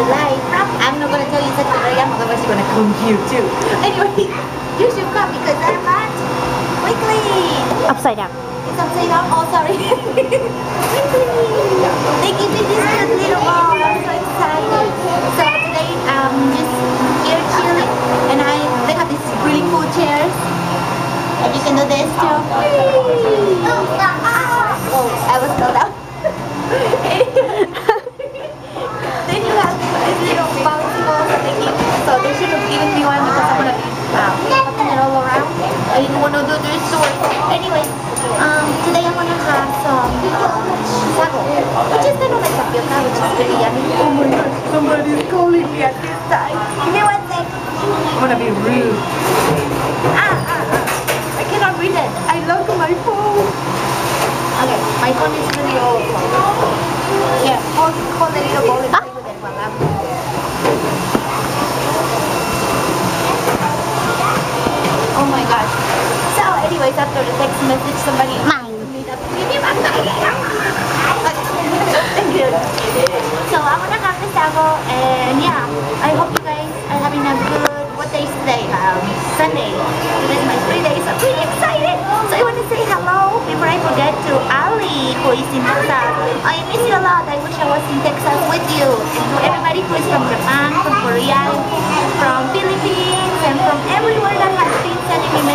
you like. I'm not gonna tell you such a very young, otherwise you're gonna come here too. Anyway, you should come because I want quickly. Upside down. It's upside down. Oh, sorry. They give me this cute little ball. I'm so excited. So today I'm just here chilling, and they have these really cool chairs, and you can do this too. Oh, I was fell down. Then you have these little bouncy balls that they give. So they should have given me one because I'm gonna be popping it all around. I didn't want to do this to it. Anyway, today I'm gonna have some sago, which is kind of like tapioca, which is very yummy. Oh my gosh, somebody's calling me at this time. Give me one sec. I'm gonna be rude. I cannot read it. I lock my phone. Okay, my phone is really old. Yeah, hold the little ball and play with it while I'm... Oh my gosh. So anyways, after the text message, somebody asked me to give me my Thank you. So I'm gonna have the sago, and yeah, I hope you guys are having a good, what day is today? Sunday. Today's my free day, so I'm really excited. So I want to say hello before I forget to Ali, who is in Texas. I miss you a lot. I wish I was in Texas with you. And to everybody who is from Japan, from Korea, from Philippines, and from everywhere that has been sending me